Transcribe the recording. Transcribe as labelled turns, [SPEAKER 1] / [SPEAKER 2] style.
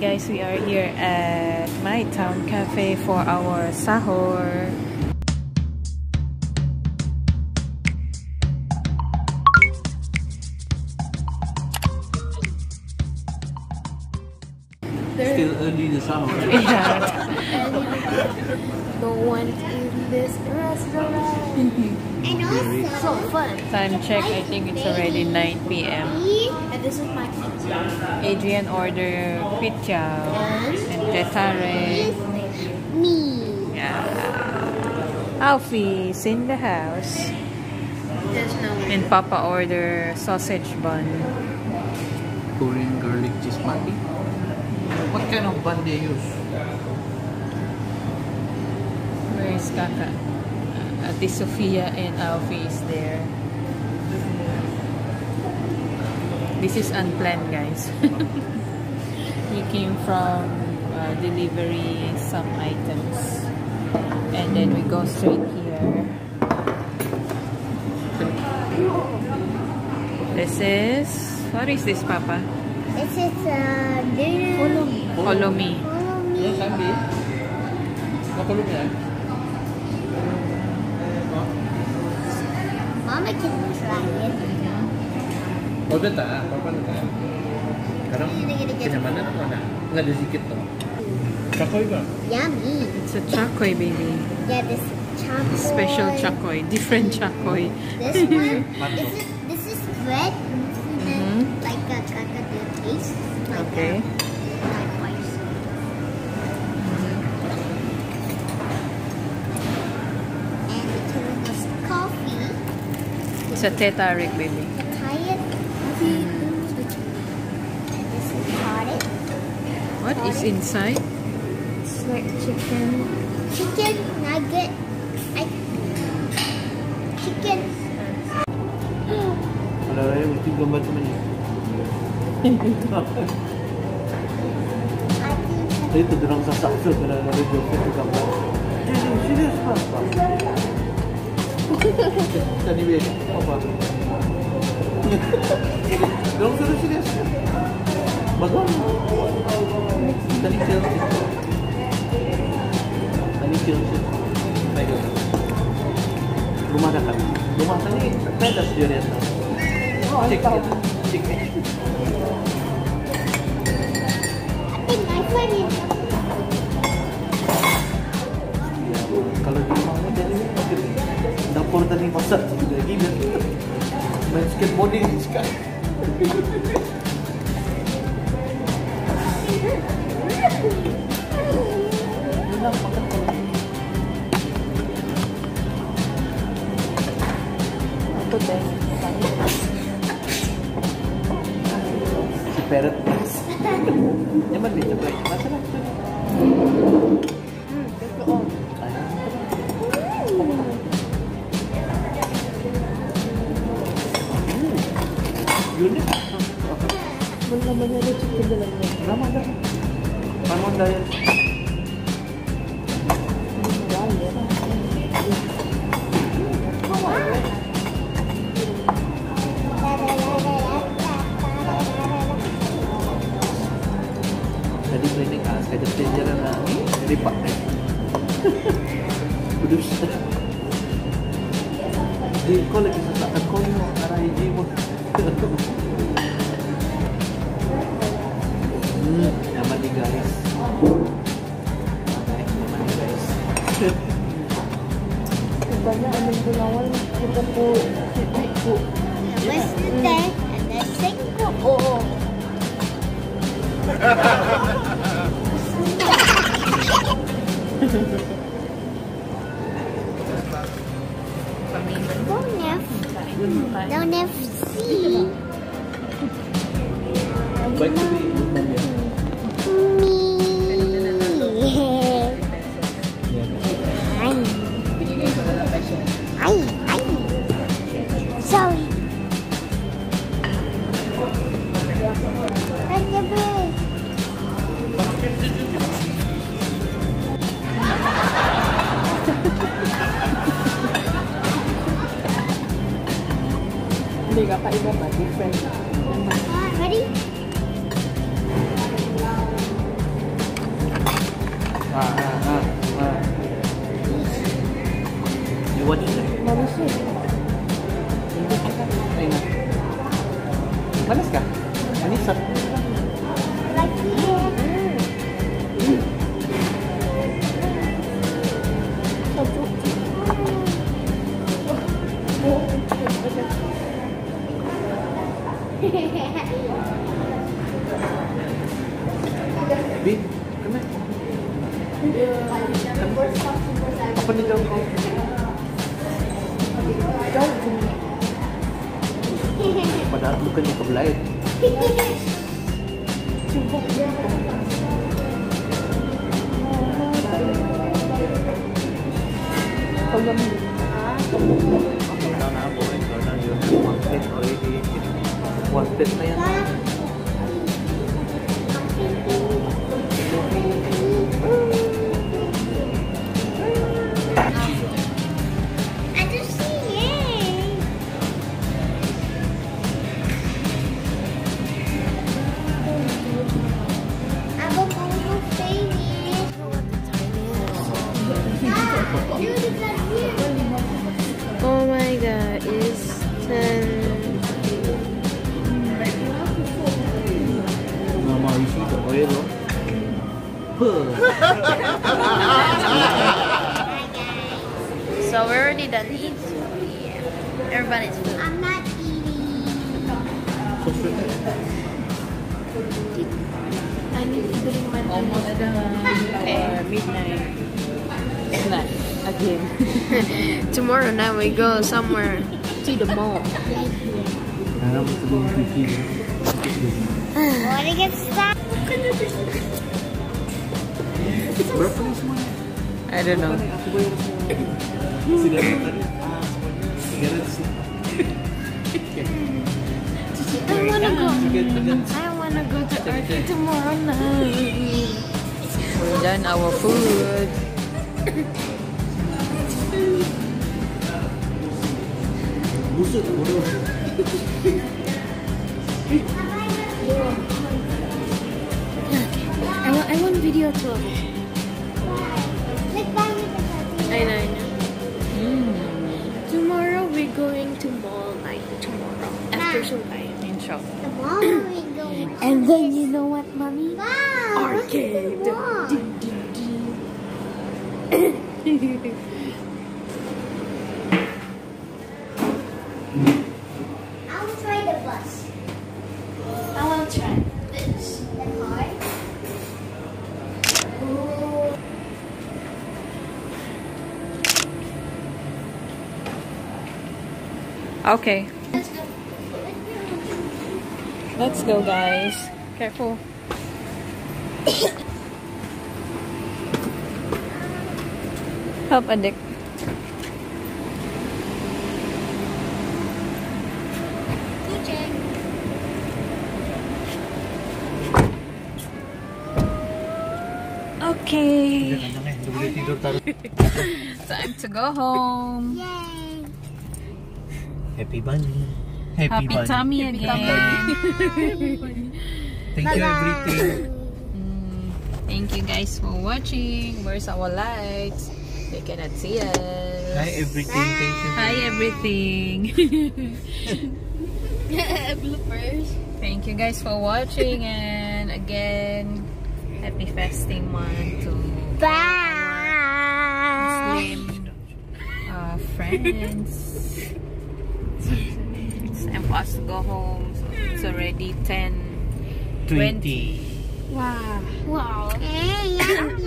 [SPEAKER 1] guys, we are here at My Town Cafe for our sahur.
[SPEAKER 2] Still early the sahur.
[SPEAKER 1] Yeah.
[SPEAKER 3] No one in this restaurant. And also so fun.
[SPEAKER 1] Time check, I think it's already 9 p.m.
[SPEAKER 3] And this is my
[SPEAKER 1] Adrian ordered kway teow and tetare.
[SPEAKER 3] me.
[SPEAKER 1] Yeah. Alfie's in the house.
[SPEAKER 3] There's no one.
[SPEAKER 1] And Papa ordered sausage bun.
[SPEAKER 2] Korean garlic cheese patty. What kind of bun they use?
[SPEAKER 1] Where is Kaka? Ate Sofia and Alfie is there. This is unplanned, guys. We came from delivery some items, and then we go straight here. This is, what is this, Papa?
[SPEAKER 3] This is follow me.
[SPEAKER 1] Follow me.
[SPEAKER 3] Follow me.
[SPEAKER 2] Yes, Andy. Nakulog yan.
[SPEAKER 3] Mama can try it.
[SPEAKER 2] Order ta, paano ta? Karang kenyamanan ako na. Nga disikit to. Chakoy ba?
[SPEAKER 3] Yummy.
[SPEAKER 1] It's a chakoy, baby.
[SPEAKER 3] Yeah, this chocolate.
[SPEAKER 1] Special chakoy. Different chakoy.
[SPEAKER 3] This one. This is red. Like a taste. Like
[SPEAKER 1] Okay.
[SPEAKER 3] Likewise. And the turn was coffee.
[SPEAKER 1] It's a tetare, baby.
[SPEAKER 3] Tired. And this is carrot.
[SPEAKER 1] What is inside?
[SPEAKER 3] It's like chicken. Chicken nugget. Chicken.
[SPEAKER 2] Wala rin, gusto yung gambar naman yun. Ito, durang sasakso. Wala rin yung gambar. Serious pa. Tanibi, apa? Durang serius. Bagus. Tani Chelsea. Baik. Rumah dah kami. Rumah tadi pedas dia lihat. Cik.
[SPEAKER 3] I think I find it.
[SPEAKER 2] Kalau di rumah jadi dapur tadi masak lagi main skateboarding sekarang. Enak makan kalau
[SPEAKER 1] Ito din.
[SPEAKER 2] si Parrot. Nyaman din, coba. Masalah tu. Unik.
[SPEAKER 1] Namanya ada chicken dalamnya.
[SPEAKER 2] Ramadan. Ramadan. Tadi klinik sekadar jalan ni lipat. Udus. Di kau lagi tak kau ni arah hiji pun. Nyaman ni guys. Okay, nyaman ni guys.
[SPEAKER 1] Banyak ada pelawal kita po po.
[SPEAKER 3] Where's the tank and the single? Oh. Don't have see.
[SPEAKER 2] Baik tu ni.
[SPEAKER 3] Sorry.
[SPEAKER 1] Hindi ka pa iba ba? Different.
[SPEAKER 3] Ready?
[SPEAKER 1] malusog.
[SPEAKER 2] Ayun. Malas ka? Manisap.
[SPEAKER 3] Like here.
[SPEAKER 2] Bi, come here. Apa ni jauh kau? Padahal bukannya kebelah. Wanted na yan.
[SPEAKER 3] I just see it. I will go to finish.
[SPEAKER 4] Oh my god, it's 10.
[SPEAKER 2] Nama isi tak boleh loh.
[SPEAKER 4] So we're already done eating. Yeah. Everybody's full.
[SPEAKER 3] I'm not eating.
[SPEAKER 4] I need to bring my
[SPEAKER 1] Almost done. Midnight. Snack again.
[SPEAKER 4] Tomorrow night we go somewhere to the mall.
[SPEAKER 2] Alam mo sa mga TV.
[SPEAKER 3] Want to get stuck?
[SPEAKER 2] Berapa ni semua?
[SPEAKER 1] I don't know.
[SPEAKER 2] Aku bayar semua. Sudah tadi.
[SPEAKER 4] I wanna go to Arcade tomorrow night.
[SPEAKER 1] We're done our food.
[SPEAKER 2] Busuk bodoh.
[SPEAKER 4] I want video too.
[SPEAKER 3] Let's buy me the puppy.
[SPEAKER 4] I know. Tomorrow we're going to mall night. Tomorrow after Sunday.
[SPEAKER 1] In shop.
[SPEAKER 3] The mall we go.
[SPEAKER 4] And then you know what, mommy?
[SPEAKER 3] Wow.
[SPEAKER 4] Arcade.
[SPEAKER 3] Wow. I will try the bus.
[SPEAKER 4] I want to try this.
[SPEAKER 3] The car.
[SPEAKER 1] Okay. Let's go, guys. Careful. Help, adik. Okay. Time to go home.
[SPEAKER 3] Yay.
[SPEAKER 2] Happy bunny.
[SPEAKER 1] Happy tummy again.
[SPEAKER 2] Thank you everything.
[SPEAKER 1] Thank you guys for watching. Where's our lights? They cannot see us.
[SPEAKER 2] Hi everything. Thank you.
[SPEAKER 1] Hi everything.
[SPEAKER 4] Bloopers.
[SPEAKER 1] Thank you guys for watching, and again, happy fasting month to
[SPEAKER 3] Bye.
[SPEAKER 1] Muslim friends. It's time for us to go home. So it's already 10:20.
[SPEAKER 4] Wow.
[SPEAKER 3] Hey, yeah.